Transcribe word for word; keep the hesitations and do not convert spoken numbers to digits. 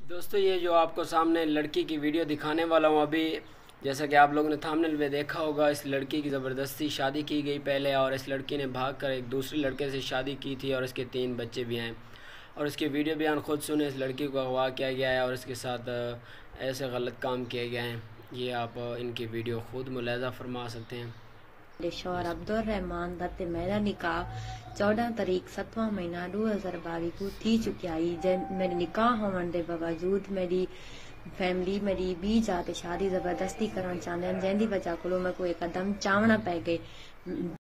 दोस्तों, ये जो आपको सामने लड़की की वीडियो दिखाने वाला हूँ अभी, जैसा कि आप लोगों ने थंबनेल में देखा होगा, इस लड़की की ज़बरदस्ती शादी की गई पहले, और इस लड़की ने भागकर एक दूसरे लड़के से शादी की थी और इसके तीन बच्चे भी हैं। और इसके वीडियो बयान खुद सुने। इस लड़की को अगवा किया गया है और इसके साथ अ, ऐसे गलत काम किए गए हैं। ये आप अ, इनकी वीडियो खुद मुलाहिज़ा फरमा सकते हैं। मेरे शौहर अब्दुल रहमान दा ते मेरा निकाह चौदह तारीख सतवां महीना दो हज़ार बावी को थी चुकिया ही। जै मेरे निकाह होने के बावजूद मेरी फैमिली मेरी बी जाते शादी जबरदस्ती करण चाहते हैं, जैंदी वजह को मैं कोई कदम चावना पै गए।